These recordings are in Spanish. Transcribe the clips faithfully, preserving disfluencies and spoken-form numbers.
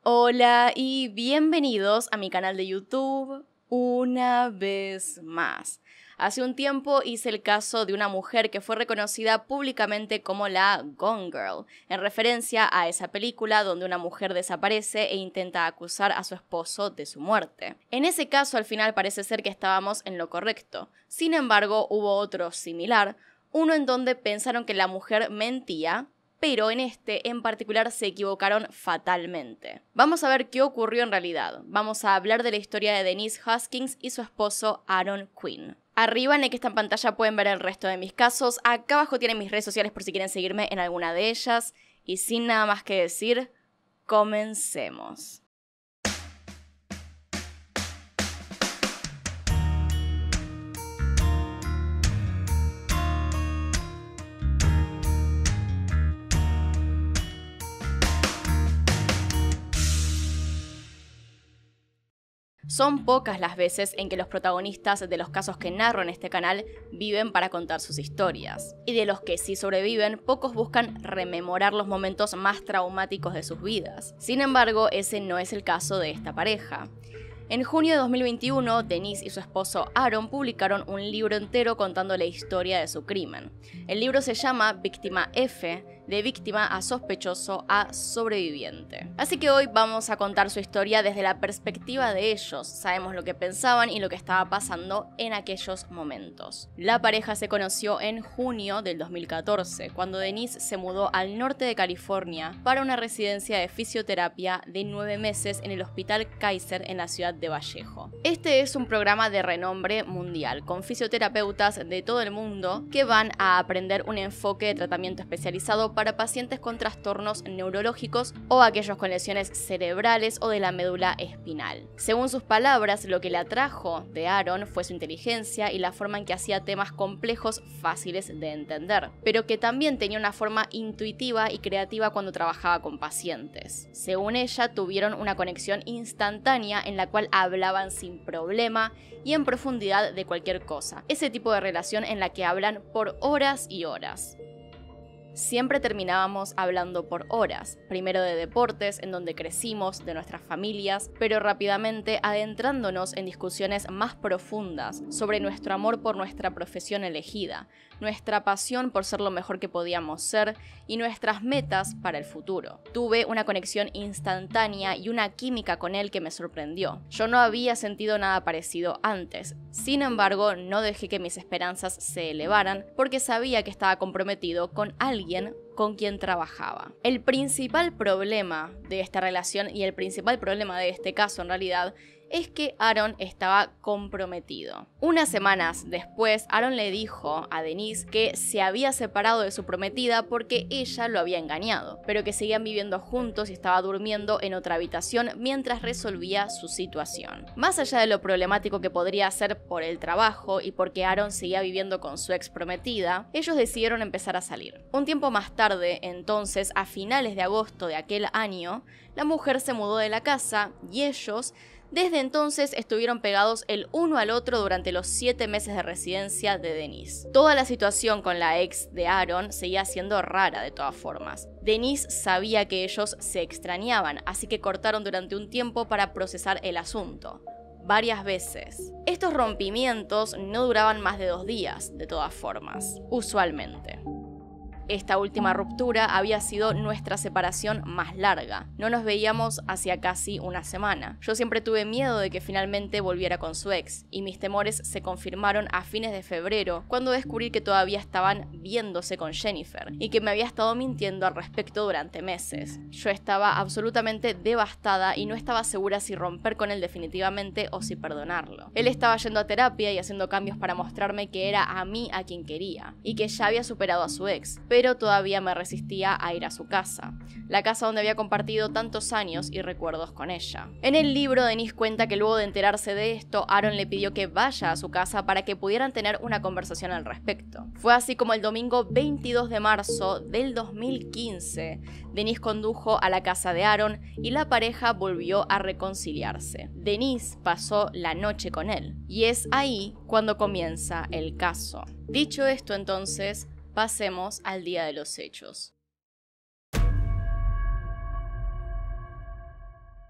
Hola y bienvenidos a mi canal de YouTube una vez más. Hace un tiempo hice el caso de una mujer que fue reconocida públicamente como la Gone Girl, en referencia a esa película donde una mujer desaparece e intenta acusar a su esposo de su muerte. En ese caso al final parece ser que estábamos en lo correcto. Sin embargo, hubo otro similar, uno en donde pensaron que la mujer mentía, pero en este en particular se equivocaron fatalmente. Vamos a ver qué ocurrió en realidad. Vamos a hablar de la historia de Denise Hoskins y su esposo Aaron Quinn. Arriba en el que está en pantalla pueden ver el resto de mis casos. Acá abajo tienen mis redes sociales por si quieren seguirme en alguna de ellas. Y sin nada más que decir, comencemos. Son pocas las veces en que los protagonistas de los casos que narro en este canal viven para contar sus historias. Y de los que sí sobreviven, pocos buscan rememorar los momentos más traumáticos de sus vidas. Sin embargo, ese no es el caso de esta pareja. En junio de dos mil veintiuno, Denise y su esposo Aaron publicaron un libro entero contando la historia de su crimen. El libro se llama Víctima F, de víctima a sospechoso a sobreviviente. Así que hoy vamos a contar su historia desde la perspectiva de ellos. Sabemos lo que pensaban y lo que estaba pasando en aquellos momentos. La pareja se conoció en junio del dos mil catorce, cuando Denise se mudó al norte de California para una residencia de fisioterapia de nueve meses en el Hospital Kaiser en la ciudad de Vallejo. Este es un programa de renombre mundial, con fisioterapeutas de todo el mundo que van a aprender un enfoque de tratamiento especializado para pacientes con trastornos neurológicos o aquellos con lesiones cerebrales o de la médula espinal. Según sus palabras, lo que le atrajo de Aaron fue su inteligencia y la forma en que hacía temas complejos fáciles de entender, pero que también tenía una forma intuitiva y creativa cuando trabajaba con pacientes. Según ella, tuvieron una conexión instantánea en la cual hablaban sin problema y en profundidad de cualquier cosa. Ese tipo de relación en la que hablan por horas y horas. Siempre terminábamos hablando por horas, primero de deportes, en donde crecimos, de nuestras familias, pero rápidamente adentrándonos en discusiones más profundas sobre nuestro amor por nuestra profesión elegida, nuestra pasión por ser lo mejor que podíamos ser y nuestras metas para el futuro. Tuve una conexión instantánea y una química con él que me sorprendió. Yo no había sentido nada parecido antes, sin embargo no dejé que mis esperanzas se elevaran porque sabía que estaba comprometido con alguien con quien trabajaba. El principal problema de esta relación y el principal problema de este caso en realidad es que Aaron estaba comprometido. Unas semanas después, Aaron le dijo a Denise que se había separado de su prometida porque ella lo había engañado, pero que seguían viviendo juntos y estaba durmiendo en otra habitación mientras resolvía su situación. Más allá de lo problemático que podría ser por el trabajo y porque Aaron seguía viviendo con su ex prometida, ellos decidieron empezar a salir. Un tiempo más tarde, entonces, a finales de agosto de aquel año, la mujer se mudó de la casa y ellos desde entonces estuvieron pegados el uno al otro durante los siete meses de residencia de Denise. Toda la situación con la ex de Aaron seguía siendo rara de todas formas. Denise sabía que ellos se extrañaban, así que cortaron durante un tiempo para procesar el asunto. Varias veces. Estos rompimientos no duraban más de dos días, de todas formas, usualmente. Esta última ruptura había sido nuestra separación más larga. No nos veíamos hacía casi una semana. Yo siempre tuve miedo de que finalmente volviera con su ex, y mis temores se confirmaron a fines de febrero, cuando descubrí que todavía estaban viéndose con Jennifer, y que me había estado mintiendo al respecto durante meses. Yo estaba absolutamente devastada y no estaba segura si romper con él definitivamente o si perdonarlo. Él estaba yendo a terapia y haciendo cambios para mostrarme que era a mí a quien quería, y que ya había superado a su ex, pero todavía me resistía a ir a su casa, la casa donde había compartido tantos años y recuerdos con ella. En el libro, Denise cuenta que luego de enterarse de esto, Aaron le pidió que vaya a su casa para que pudieran tener una conversación al respecto. Fue así como el domingo veintidós de marzo del dos mil quince, Denise condujo a la casa de Aaron y la pareja volvió a reconciliarse. Denise pasó la noche con él, y es ahí cuando comienza el caso. Dicho esto, entonces, pasemos al día de los hechos.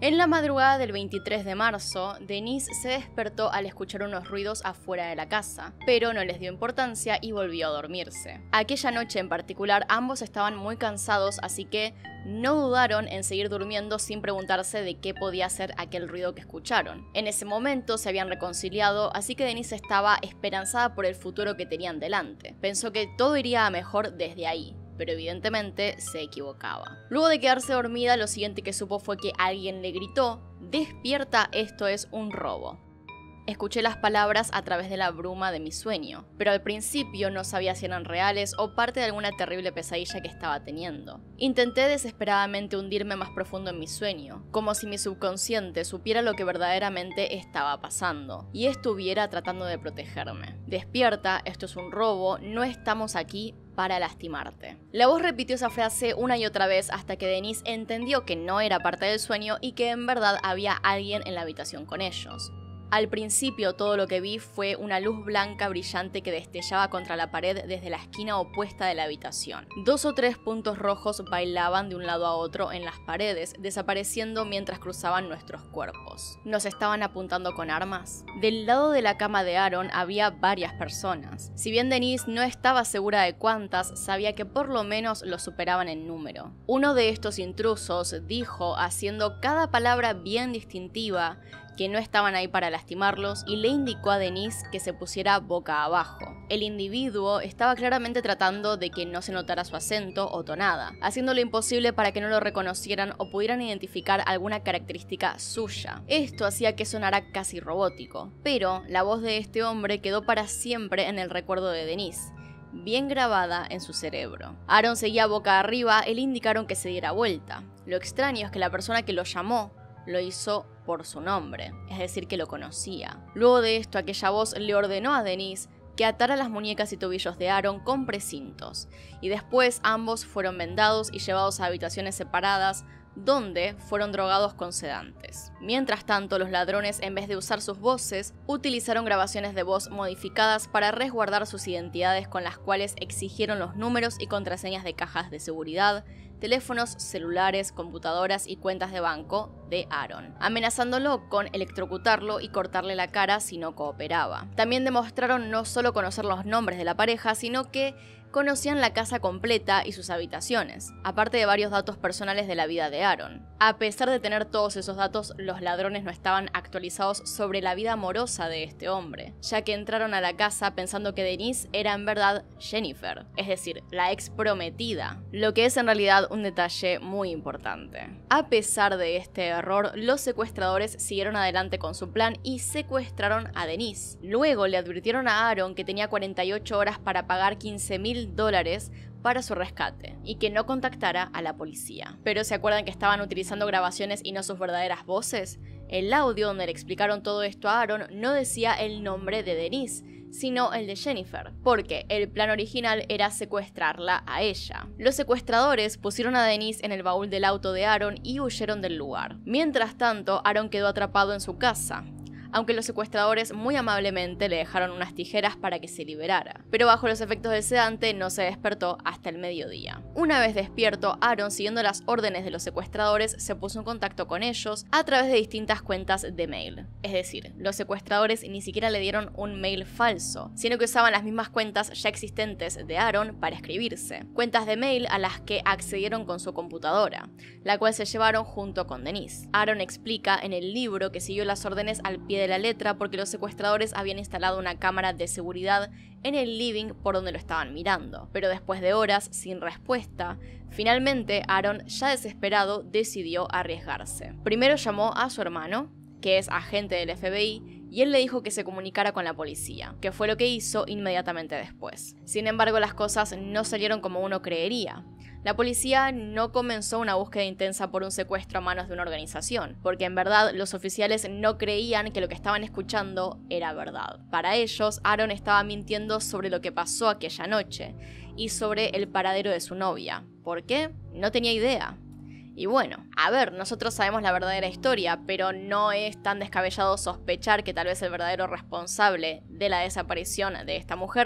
En la madrugada del veintitrés de marzo, Denise se despertó al escuchar unos ruidos afuera de la casa, pero no les dio importancia y volvió a dormirse. Aquella noche en particular, ambos estaban muy cansados, así que no dudaron en seguir durmiendo sin preguntarse de qué podía ser aquel ruido que escucharon. En ese momento se habían reconciliado, así que Denise estaba esperanzada por el futuro que tenían delante. Pensó que todo iría a mejor desde ahí, pero evidentemente se equivocaba. Luego de quedarse dormida, lo siguiente que supo fue que alguien le gritó: "Despierta, esto es un robo". Escuché las palabras a través de la bruma de mi sueño, pero al principio no sabía si eran reales o parte de alguna terrible pesadilla que estaba teniendo. Intenté desesperadamente hundirme más profundo en mi sueño, como si mi subconsciente supiera lo que verdaderamente estaba pasando y estuviera tratando de protegerme. "Despierta, esto es un robo, no estamos aquí para lastimarte". La voz repitió esa frase una y otra vez hasta que Denise entendió que no era parte del sueño y que en verdad había alguien en la habitación con ellos. Al principio todo lo que vi fue una luz blanca brillante que destellaba contra la pared desde la esquina opuesta de la habitación. Dos o tres puntos rojos bailaban de un lado a otro en las paredes, desapareciendo mientras cruzaban nuestros cuerpos. ¿Nos estaban apuntando con armas? Del lado de la cama de Aaron había varias personas. Si bien Denise no estaba segura de cuántas, sabía que por lo menos lo superaban en número. Uno de estos intrusos dijo, haciendo cada palabra bien distintiva, que no estaban ahí para lastimarlos y le indicó a Denise que se pusiera boca abajo. El individuo estaba claramente tratando de que no se notara su acento o tonada, haciendo lo imposible para que no lo reconocieran o pudieran identificar alguna característica suya. Esto hacía que sonara casi robótico, pero la voz de este hombre quedó para siempre en el recuerdo de Denise, bien grabada en su cerebro. Aaron seguía boca arriba y le indicaron que se diera vuelta. Lo extraño es que la persona que lo llamó lo hizo por su nombre, es decir, que lo conocía. Luego de esto, aquella voz le ordenó a Denise que atara las muñecas y tobillos de Aaron con precintos, y después ambos fueron vendados y llevados a habitaciones separadas, donde fueron drogados con sedantes. Mientras tanto, los ladrones, en vez de usar sus voces, utilizaron grabaciones de voz modificadas para resguardar sus identidades, con las cuales exigieron los números y contraseñas de cajas de seguridad, teléfonos celulares, computadoras y cuentas de banco de Aaron, amenazándolo con electrocutarlo y cortarle la cara si no cooperaba. También demostraron no solo conocer los nombres de la pareja, sino que conocían la casa completa y sus habitaciones, aparte de varios datos personales de la vida de Aaron. A pesar de tener todos esos datos, los ladrones no estaban actualizados sobre la vida amorosa de este hombre, ya que entraron a la casa pensando que Denise era en verdad Jennifer, es decir, la ex prometida, lo que es en realidad un detalle muy importante. A pesar de este error, los secuestradores siguieron adelante con su plan y secuestraron a Denise. Luego le advirtieron a Aaron que tenía cuarenta y ocho horas para pagar quince mil dólares para su rescate y que no contactara a la policía. Pero ¿se acuerdan que estaban utilizando grabaciones y no sus verdaderas voces? El audio donde le explicaron todo esto a Aaron no decía el nombre de Denise, sino el de Jennifer, porque el plan original era secuestrarla a ella. Los secuestradores pusieron a Denise en el baúl del auto de Aaron y huyeron del lugar. Mientras tanto, Aaron quedó atrapado en su casa, aunque los secuestradores muy amablemente le dejaron unas tijeras para que se liberara, pero bajo los efectos del sedante no se despertó hasta el mediodía. Una vez despierto, Aaron, siguiendo las órdenes de los secuestradores, se puso en contacto con ellos a través de distintas cuentas de mail. Es decir, los secuestradores ni siquiera le dieron un mail falso, sino que usaban las mismas cuentas ya existentes de Aaron para escribirse, cuentas de mail a las que accedieron con su computadora, la cual se llevaron junto con Denise. Aaron explica en el libro que siguió las órdenes al pie de la letra porque los secuestradores habían instalado una cámara de seguridad en el living por donde lo estaban mirando, pero después de horas sin respuesta, finalmente Aaron, ya desesperado, decidió arriesgarse. Primero llamó a su hermano, que es agente del F B I, y él le dijo que se comunicara con la policía, que fue lo que hizo inmediatamente después. Sin embargo, las cosas no salieron como uno creería. La policía no comenzó una búsqueda intensa por un secuestro a manos de una organización, porque en verdad los oficiales no creían que lo que estaban escuchando era verdad. Para ellos, Aaron estaba mintiendo sobre lo que pasó aquella noche y sobre el paradero de su novia. ¿Por qué? No tenía idea. Y bueno, a ver, nosotros sabemos la verdadera historia, pero no es tan descabellado sospechar que tal vez el verdadero responsable de la desaparición de esta mujer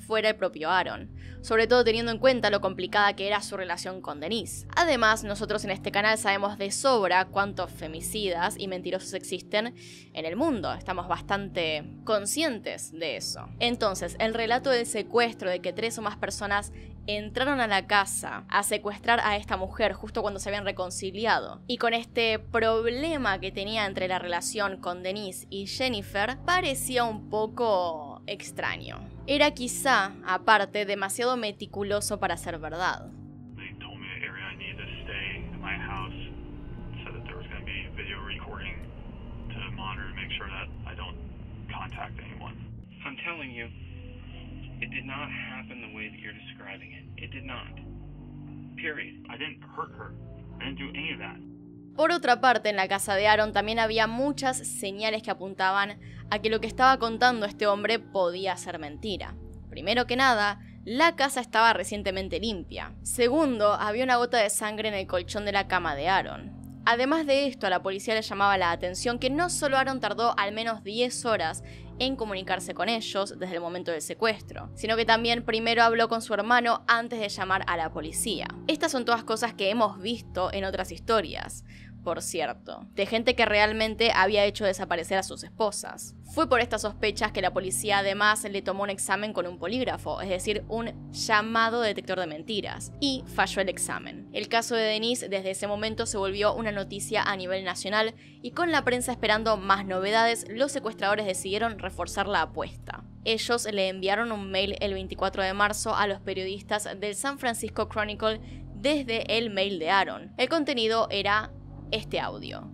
fuera el propio Aaron, sobre todo teniendo en cuenta lo complicada que era su relación con Denise. Además, nosotros en este canal sabemos de sobra cuántos femicidas y mentirosos existen en el mundo, estamos bastante conscientes de eso. Entonces, el relato del secuestro, de que tres o más personas entraron a la casa a secuestrar a esta mujer justo cuando se habían reconciliado, y con este problema que tenía entre la relación con Denise y Jennifer, parecía un poco extraño. Era quizá, aparte, demasiado meticuloso para ser verdad. I'm telling you, it did not happen the way that you're describing it. It did not. Period. I didn't hurt her. I didn't do any of that. Por otra parte, en la casa de Aaron también había muchas señales que apuntaban a que lo que estaba contando este hombre podía ser mentira. Primero que nada, la casa estaba recientemente limpia. Segundo, había una gota de sangre en el colchón de la cama de Aaron. Además de esto, a la policía le llamaba la atención que no solo Aaron tardó al menos diez horas en comunicarse con ellos desde el momento del secuestro, sino que también primero habló con su hermano antes de llamar a la policía. Estas son todas cosas que hemos visto en otras historias, por cierto, de gente que realmente había hecho desaparecer a sus esposas. Fue por estas sospechas que la policía además le tomó un examen con un polígrafo, es decir, un llamado detector de mentiras, y falló el examen. El caso de Denise desde ese momento se volvió una noticia a nivel nacional, y con la prensa esperando más novedades, los secuestradores decidieron reforzar la apuesta. Ellos le enviaron un mail el veinticuatro de marzo a los periodistas del San Francisco Chronicle desde el mail de Aaron. El contenido era este audio.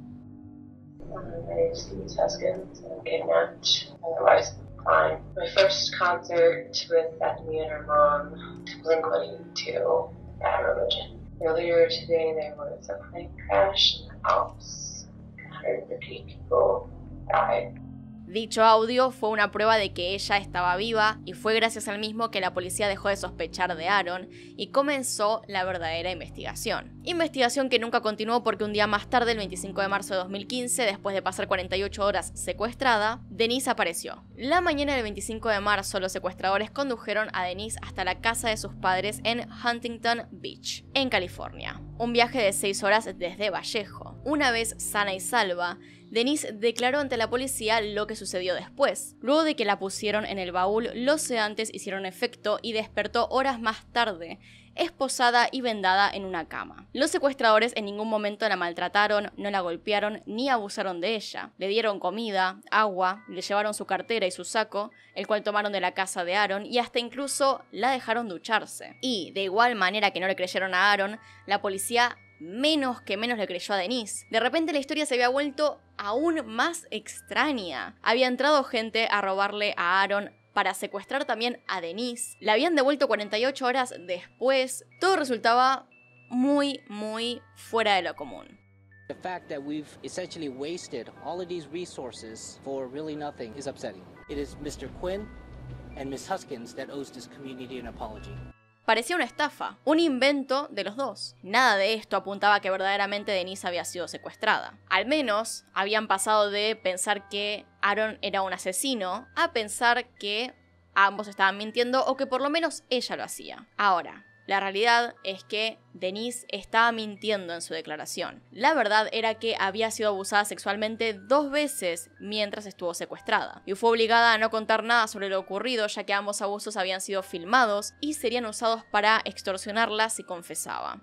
My name is Denise Huskins, and I'm kidnapped. Otherwise, fine. My first concert with Bethany and her mom to Blink one eighty-two, Bad Religion. Earlier today, there was a plane crash in the Alps. one hundred fifty people died. Dicho audio fue una prueba de que ella estaba viva y fue gracias al mismo que la policía dejó de sospechar de Aaron y comenzó la verdadera investigación. Investigación que nunca continuó porque un día más tarde, el veinticinco de marzo de dos mil quince, después de pasar cuarenta y ocho horas secuestrada, Denise apareció. La mañana del veinticinco de marzo, los secuestradores condujeron a Denise hasta la casa de sus padres en Huntington Beach, en California. Un viaje de seis horas desde Vallejo. Una vez sana y salva, Denise declaró ante la policía lo que sucedió después. Luego de que la pusieron en el baúl, los sedantes hicieron efecto y despertó horas más tarde, esposada y vendada en una cama. Los secuestradores en ningún momento la maltrataron, no la golpearon ni abusaron de ella. Le dieron comida, agua, le llevaron su cartera y su saco, el cual tomaron de la casa de Aaron, y hasta incluso la dejaron ducharse. Y, de igual manera que no le creyeron a Aaron, la policía menos que menos le creyó a Denise. De repente la historia se había vuelto aún más extraña. Había entrado gente a robarle a Aaron para secuestrar también a Denise. La habían devuelto cuarenta y ocho horas después. Todo resultaba muy, muy fuera de lo común. The fact that we've essentially wasted all of these resources for really nothing is upsetting. It is mister Quinn and Miss Huskins that owes this community an apology. Parecía una estafa, un invento de los dos. Nada de esto apuntaba a que verdaderamente Denise había sido secuestrada. Al menos habían pasado de pensar que Aaron era un asesino a pensar que ambos estaban mintiendo o que por lo menos ella lo hacía. Ahora, la realidad es que Denise estaba mintiendo en su declaración. La verdad era que había sido abusada sexualmente dos veces mientras estuvo secuestrada, y fue obligada a no contar nada sobre lo ocurrido, ya que ambos abusos habían sido filmados y serían usados para extorsionarla si confesaba.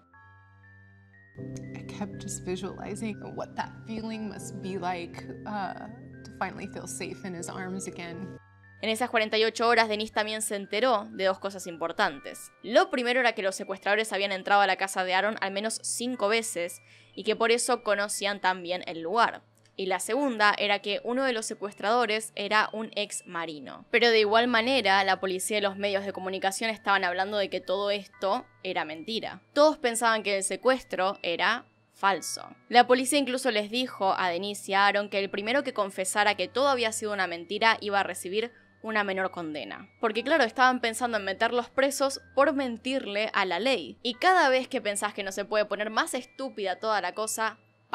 I kept just visualizing what that feeling must be like uh, to finally feel safe in his arms again. En esas cuarenta y ocho horas, Denise también se enteró de dos cosas importantes. Lo primero era que los secuestradores habían entrado a la casa de Aaron al menos cinco veces y que por eso conocían tan bien el lugar. Y la segunda era que uno de los secuestradores era un ex marino. Pero de igual manera, la policía y los medios de comunicación estaban hablando de que todo esto era mentira. Todos pensaban que el secuestro era falso. La policía incluso les dijo a Denise y a Aaron que el primero que confesara que todo había sido una mentira iba a recibir una menor condena. Porque claro, estaban pensando en meterlos presos por mentirle a la ley. Y cada vez que pensás que no se puede poner más estúpida toda la cosa,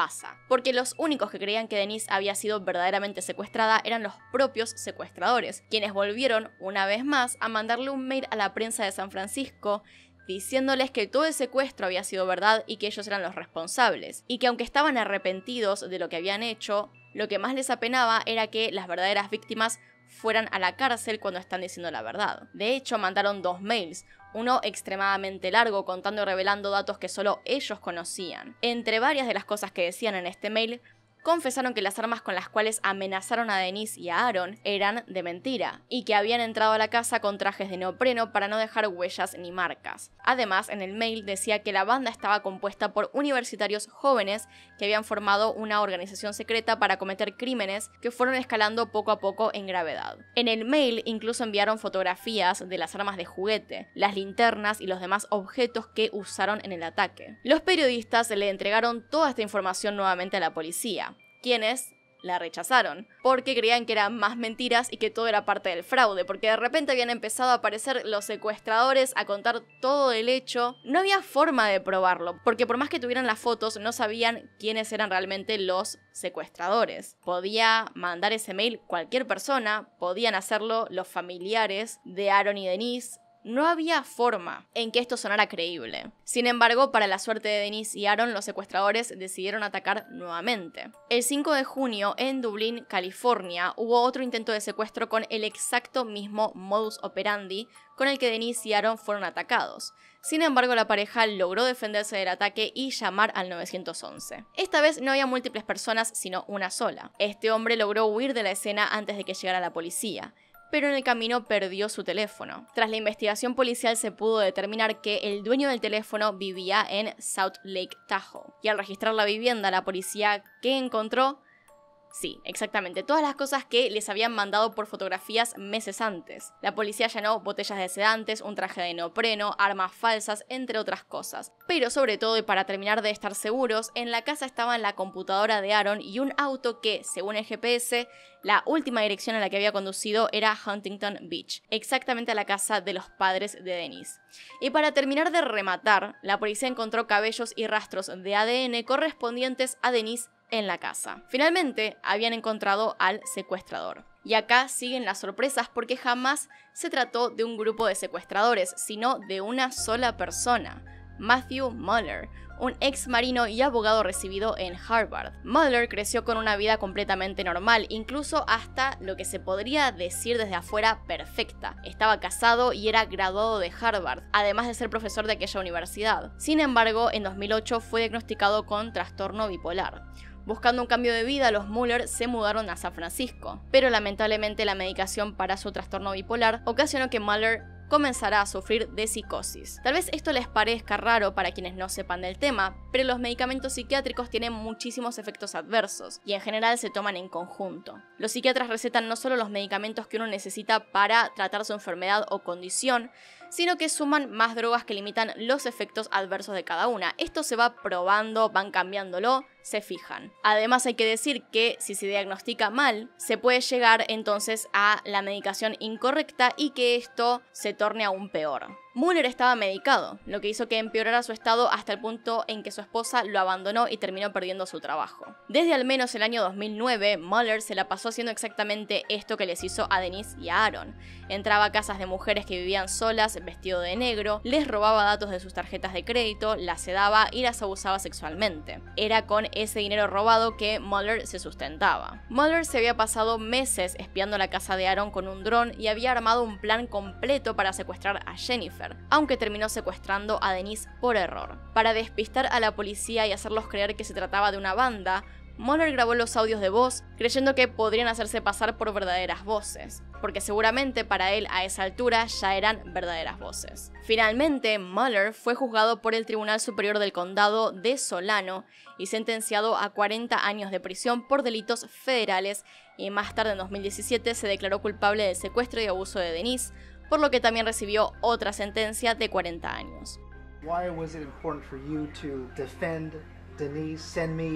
pasa, porque los únicos que creían que Denise había sido verdaderamente secuestrada eran los propios secuestradores, quienes volvieron, una vez más, a mandarle un mail a la prensa de San Francisco diciéndoles que todo el secuestro había sido verdad y que ellos eran los responsables, y que aunque estaban arrepentidos de lo que habían hecho, lo que más les apenaba era que las verdaderas víctimas fueran a la cárcel cuando están diciendo la verdad. De hecho, mandaron dos mails, uno extremadamente largo contando y revelando datos que solo ellos conocían. Entre varias de las cosas que decían en este mail, confesaron que las armas con las cuales amenazaron a Denise y a Aaron eran de mentira, y que habían entrado a la casa con trajes de neopreno para no dejar huellas ni marcas. Además, en el mail decía que la banda estaba compuesta por universitarios jóvenes que habían formado una organización secreta para cometer crímenes que fueron escalando poco a poco en gravedad. En el mail incluso enviaron fotografías de las armas de juguete, las linternas y los demás objetos que usaron en el ataque. Los periodistas le entregaron toda esta información nuevamente a la policía, quienes la rechazaron, porque creían que eran más mentiras y que todo era parte del fraude, porque de repente habían empezado a aparecer los secuestradores a contar todo el hecho. No había forma de probarlo, porque por más que tuvieran las fotos, no sabían quiénes eran realmente los secuestradores. Podía mandar ese mail cualquier persona, podían hacerlo los familiares de Aaron y Denise. No había forma en que esto sonara creíble. Sin embargo, para la suerte de Denise y Aaron, los secuestradores decidieron atacar nuevamente. El cinco de junio, en Dublín, California, hubo otro intento de secuestro con el exacto mismo modus operandi con el que Denise y Aaron fueron atacados. Sin embargo, la pareja logró defenderse del ataque y llamar al nueve once. Esta vez no había múltiples personas, sino una sola. Este hombre logró huir de la escena antes de que llegara la policía, pero en el camino perdió su teléfono. Tras la investigación policial se pudo determinar que el dueño del teléfono vivía en South Lake Tahoe, y al registrar la vivienda, la policía, ¿qué encontró? Sí, exactamente, todas las cosas que les habían mandado por fotografías meses antes. La policía allanó botellas de sedantes, un traje de neopreno, armas falsas, entre otras cosas. Pero sobre todo, y para terminar de estar seguros, en la casa estaban la computadora de Aaron y un auto que, según el G P S, la última dirección a la que había conducido era Huntington Beach, exactamente a la casa de los padres de Denise. Y para terminar de rematar, la policía encontró cabellos y rastros de A D N correspondientes a Denise en la casa. Finalmente, habían encontrado al secuestrador. Y acá siguen las sorpresas porque jamás se trató de un grupo de secuestradores, sino de una sola persona, Matthew Muller, un ex marino y abogado recibido en Harvard. Muller creció con una vida completamente normal, incluso hasta lo que se podría decir desde afuera perfecta. Estaba casado y era graduado de Harvard, además de ser profesor de aquella universidad. Sin embargo, en dos mil ocho fue diagnosticado con trastorno bipolar. Buscando un cambio de vida, los Muller se mudaron a San Francisco, pero lamentablemente la medicación para su trastorno bipolar ocasionó que Muller comenzará a sufrir de psicosis. Tal vez esto les parezca raro para quienes no sepan del tema, pero los medicamentos psiquiátricos tienen muchísimos efectos adversos y en general se toman en conjunto. Los psiquiatras recetan no solo los medicamentos que uno necesita para tratar su enfermedad o condición, sino que suman más drogas que limitan los efectos adversos de cada una. Esto se va probando, van cambiándolo, se fijan. Además hay que decir que si se diagnostica mal, se puede llegar entonces a la medicación incorrecta y que esto se torne aún peor. Muller estaba medicado, lo que hizo que empeorara su estado hasta el punto en que su esposa lo abandonó y terminó perdiendo su trabajo. Desde al menos el año dos mil nueve, Muller se la pasó haciendo exactamente esto que les hizo a Denise y a Aaron. Entraba a casas de mujeres que vivían solas, vestido de negro, les robaba datos de sus tarjetas de crédito, las sedaba y las abusaba sexualmente. Era con ese dinero robado que Muller se sustentaba. Muller se había pasado meses espiando la casa de Aaron con un dron y había armado un plan completo para secuestrar a Jennifer, aunque terminó secuestrando a Denise por error. Para despistar a la policía y hacerlos creer que se trataba de una banda, Muller grabó los audios de voz creyendo que podrían hacerse pasar por verdaderas voces, porque seguramente para él a esa altura ya eran verdaderas voces. Finalmente, Muller fue juzgado por el Tribunal Superior del Condado de Solano y sentenciado a cuarenta años de prisión por delitos federales, y más tarde en dos mil diecisiete se declaró culpable de secuestro y abuso de Denise, por lo que también recibió otra sentencia de cuarenta años. Why was it important for you to defend Denise, send me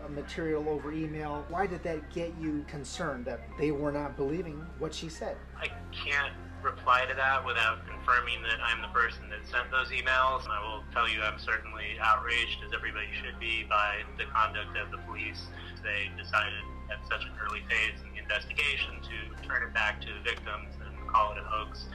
material over email. Why did that get you concerned that they were not believing what she said? I can't reply to that without confirming that I'm the person that sent those emails. I will tell you I'm certainly outraged, as everybody should be, by the conduct of the police. They decided at such an early phase in the investigation to turn it back to the victims and call it a hoax.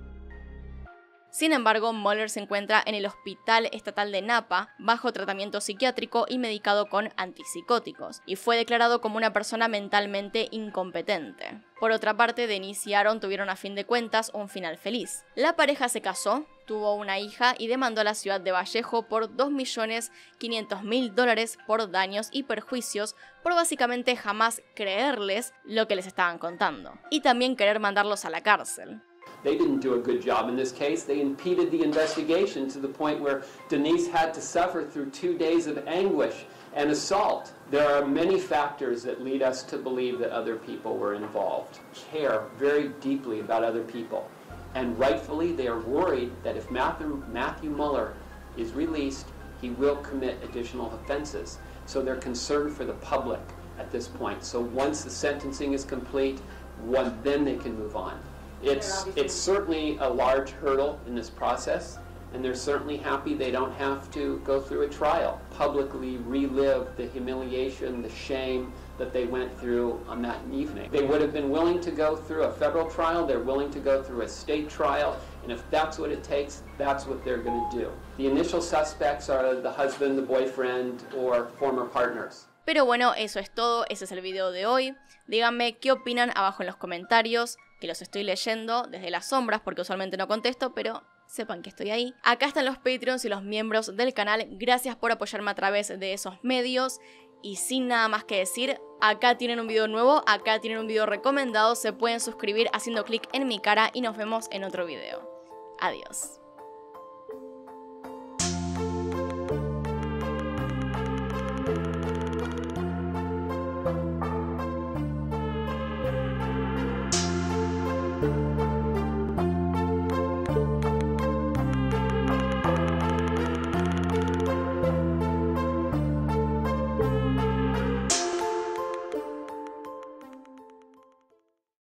Sin embargo, Mueller se encuentra en el Hospital Estatal de Napa, bajo tratamiento psiquiátrico y medicado con antipsicóticos, y fue declarado como una persona mentalmente incompetente. Por otra parte, Denise y Aaron tuvieron a fin de cuentas un final feliz. La pareja se casó, tuvo una hija y demandó a la ciudad de Vallejo por dos millones quinientos mil dólares por daños y perjuicios por básicamente jamás creerles lo que les estaban contando, y también querer mandarlos a la cárcel. They didn't do a good job in this case. They impeded the investigation to the point where Denise had to suffer through two days of anguish and assault. There are many factors that lead us to believe that other people were involved, care very deeply about other people. And rightfully, they are worried that if Matthew, Matthew Mueller is released, he will commit additional offenses. So they're concerned for the public at this point. So once the sentencing is complete, one, then they can move on. It's, it's certainly a large hurdle in this process, and they're certainly happy they don't have to go through a trial, publicly relive the humiliation, the shame that they went through on that evening. They would have been willing to go through a federal trial, they're willing to go through a state trial, and if that's what it takes, that's what they're going to do. The initial suspects are the husband, the boyfriend, or former partners. Pero bueno, eso es todo, ese es el video de hoy. Díganme qué opinan abajo en los comentarios, que los estoy leyendo desde las sombras porque usualmente no contesto, pero sepan que estoy ahí. Acá están los Patreons y los miembros del canal, gracias por apoyarme a través de esos medios. Y sin nada más que decir, acá tienen un video nuevo, acá tienen un video recomendado, se pueden suscribir haciendo clic en mi cara y nos vemos en otro video. Adiós.